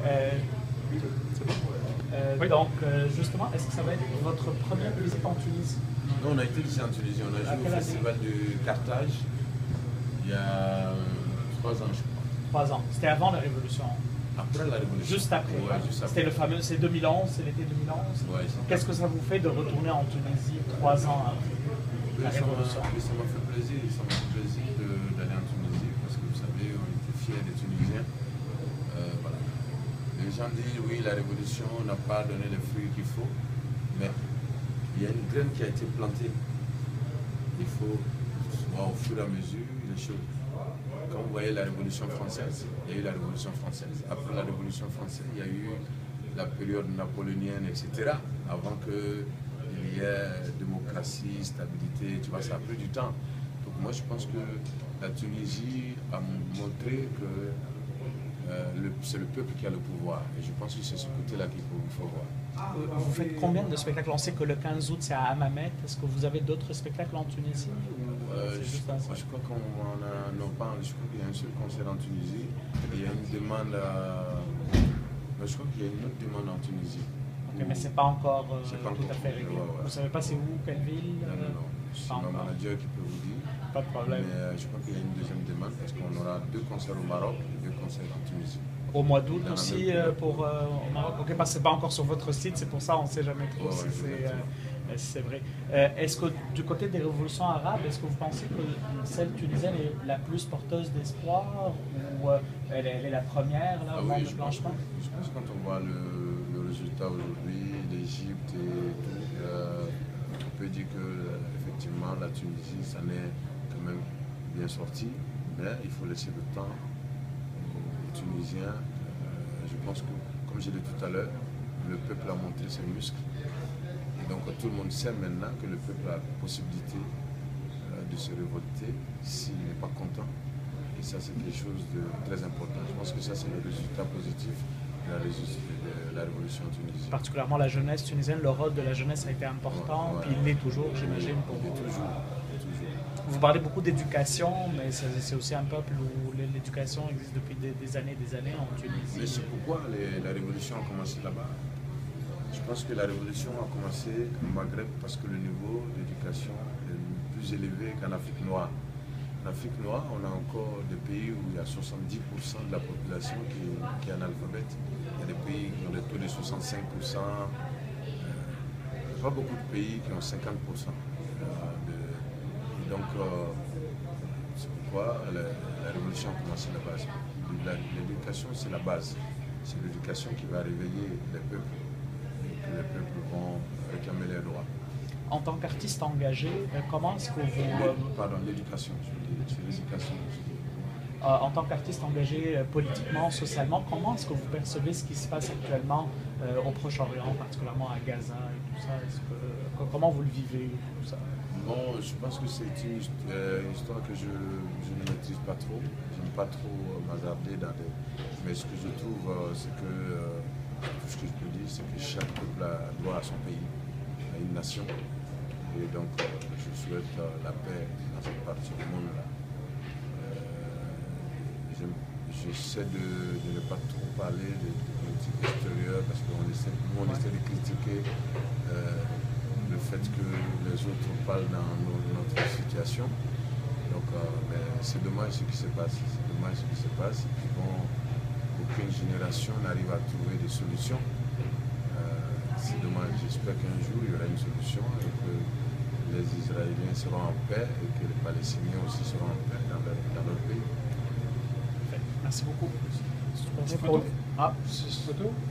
C'est bon. Oui. Donc, justement, est-ce que ça va être votre première visite en Tunisie? Non, on a été ici en Tunisie, on a joué au festival de Carthage il y a 3 ans, je crois. 3 ans. C'était avant la Révolution. Après la Révolution. Juste après. Ouais, juste après. C'était le fameux, c'est 2011, c'est l'été 2011. Ouais, Qu'est-ce que ça vous fait de retourner en Tunisie 3 ans après la Révolution? Oui, ça m'a fait plaisir, d'aller en Tunisie parce que vous savez, on était fiers des Tunisiens. Voilà. Les gens disent oui, la Révolution n'a pas donné les fruits qu'il faut, mais il y a une graine qui a été plantée. Il faut voir au fur et à mesure les choses. Quand vous voyez la Révolution française, il y a eu la Révolution française. Après la Révolution française, il y a eu la période napoléonienne, etc. Avant qu'il y ait démocratie, stabilité, tu vois, ça a pris du temps. Donc moi, je pense que la Tunisie a montré que c'est le peuple qui a le pouvoir. Et je pense que c'est ce côté-là qu'il faut voir. Vous faites combien de spectacles? On sait que le 15 août, c'est à Hammamet. Est-ce que vous avez d'autres spectacles en Tunisie? Je crois qu'il y a un seul concert en Tunisie. Et il y a une demande je crois qu'il y a une autre demande en Tunisie. Okay, mais c'est pas encore tout à fait réglé. Ouais. Vous savez pas c'est où, quelle ville? Non. C'est mon manager qui peut vous dire. Pas de problème. Mais je crois qu'il y a une deuxième demande parce qu'on aura 2 concerts au Maroc et 2 concerts en Tunisie. Au mois d'août aussi au Maroc? Ok, parce que c'est pas encore sur votre site, c'est pour ça on ne sait jamais trop si c'est vrai. Est-ce que du côté des révolutions arabes, est-ce que vous pensez que celle tunisienne est la plus porteuse d'espoir ou elle est la première là, au monde de blanchiment? Je pense que quand on voit le résultat aujourd'hui, l'Égypte et tout, on peut dire que effectivement la Tunisie, ça n'est quand même bien sorti, mais il faut laisser le temps aux Tunisiens. Je pense que, comme je l'ai dit tout à l'heure, le peuple a montré ses muscles. Et donc tout le monde sait maintenant que le peuple a la possibilité de se révolter s'il n'est pas content. Et ça, c'est quelque chose de très important. Je pense que ça, c'est le résultat positif de la révolution tunisienne. Particulièrement la jeunesse tunisienne, le rôle de la jeunesse a été important, puis il l'est toujours, j'imagine, pour vous. Toujours. Vous parlez beaucoup d'éducation, mais c'est aussi un peuple où l'éducation existe depuis des années en Tunisie. Mais c'est pourquoi la révolution a commencé là-bas. Je pense que la révolution a commencé au Maghreb parce que le niveau d'éducation est plus élevé qu'en Afrique noire. En Afrique noire, on a encore des pays où il y a 70% de la population qui est analphabète. Il y a des pays qui ont des taux de 65%. Pas beaucoup de pays qui ont 50%. Et donc, c'est pourquoi la révolution a commencé là-bas. L'éducation, c'est la base. C'est l'éducation qui va réveiller les peuples. Que les peuples vont réclamer leurs droits. En tant qu'artiste engagé, comment est-ce que vous... Pardon, l'éducation, c'est l'éducation. En tant qu'artiste engagé politiquement, socialement, comment est-ce que vous percevez ce qui se passe actuellement au Proche-Orient, particulièrement à Gaza et tout ça? Comment vous le vivez, tout ça? Bon, je pense que c'est une histoire que je ne maîtrise pas trop. Je n'aime pas trop m'hazarder dans des... Mais ce que je trouve, c'est que... tout ce que je peux dire, c'est que chaque peuple a droit à son pays, à une nation. Et donc, je souhaite la paix dans cette partie du monde-là. J'essaie de ne pas trop parler de politique extérieure parce qu'on essaie de critiquer le fait que les autres parlent dans notre situation. Donc, c'est dommage ce qui se passe. Et puis bon, aucune génération n'arrive à trouver des solutions. C'est dommage. J'espère qu'un jour il y aura une solution et que les Israéliens seront en paix et que les Palestiniens aussi seront en paix dans leur pays. Merci beaucoup. C'est une photo?